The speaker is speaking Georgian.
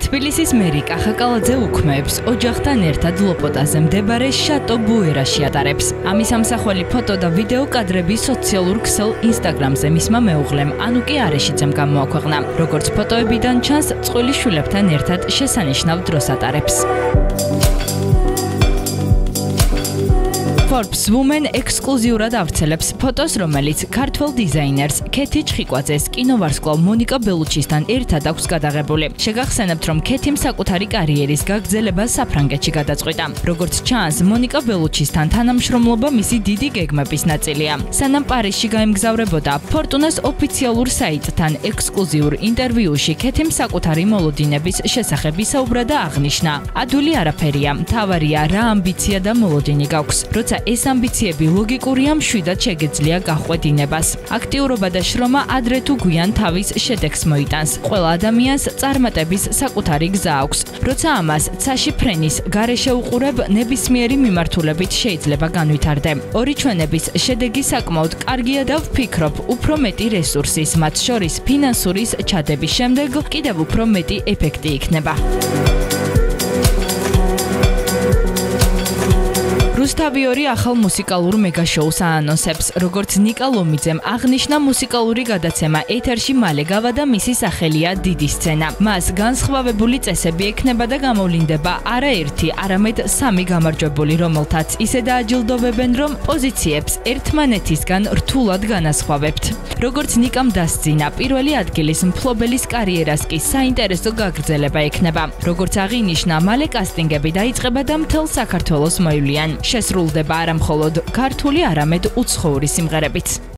თბილისის მერი კახაკალაძე უქმეებს ოჯახთან ერთად ლოპოტაზე მდებარე შატო ბუერაში ატარებს. ამის ამსახველი ფოტო და ვიდეო კადრები სოციალურ ქსელ ინსტაგრამზე მისმა მეუღლემ ანუკი არეშიძემ გამოაქვეყნა. როგორც ფოტოებიდან ჩანს, წყვილი შვილებთან ერთად შესანიშნავ დროს ატარებს. Forbes Women ექსკლუზიურად ავრცელებს ფოტოს, რომელიც ქართველ დიზაინერს ქეთი ჩხიკვაძეს კინოვარსკვლავ მონიკა ბელუჩისთან ერთად აქვს გადაღებული. შეგახსენებთ, რომ ქეთიმ საკუთარი კარიერის გაგრძელება საფრანგეთში გადაწყვიტა. როგორც ჩანს, მონიკა ბელუჩისთან თანამშრომლობა მისი დიდი გეგმების ნაწილია. სანამ პარიზში გაემგზავრებოდა, ფორტუნას ოფიციალურ საიტთან ექსკლუზიურ ინტერვიუში ქეთიმ საკუთარი მოლოდინების შესახებ ისაუბრა და აღნიშნა: "ადვილი არაფერია, მთავარია რა ამბიცია და მოლოდინი გაქვს. როცა ეს ამბიციები ლოგიკურია, მშვიდად შეგეძლია გახვედინებას. აქტიურობა და შრომა ადრე თუ გვიან თავის შედეგს მოიტანს. ყველა ადამიანს წარმატების საკუთარი გზა აქვს. როცა ამას ცაში ფრენის გარეშე უყურებ, ნებისმიერი მიმართულებით შეიძლება განვითარდე. ორი ჩვენების შედეგი საკმაოდ კარგია და ვფიქრობ, უფრო მეტი რესურსის, მათ შორის ფინანსურის ჩადების შემდეგ კიდევ უფრო მეტი ეფექტი იქნება." რუსთავი ახალ მუსიკალურ მეგაშოუს აანონსებს. როგორც ნიკა ლომიძემ აღნიშნა, მუსიკალური გადაცემა ეთერში მალე გავადა, მისი სახელია დიდი სცენა. მას განსხვავებული წესები ექნება და გამოვლინდება არა ერთი, არამედ 3 გამარჯვებული, რომელთაც ისე დააჯილდოვებენ, რომ პოზიციებს ერთმანეთისგან რთულად განასხვავებთ. როგორც ნიკამ დასძინა, პირველი ადგილის მფლობელის კარიერას კი საინტერესო გაგრძელება ექნება. როგორც აღინიშნა, მალე კასტინგები დაიწყება და მთელ საქართველოს მოივლიან. შესრულდება არა მხოლოდ ქართული, არამედ უცხოური სიმღერებიც.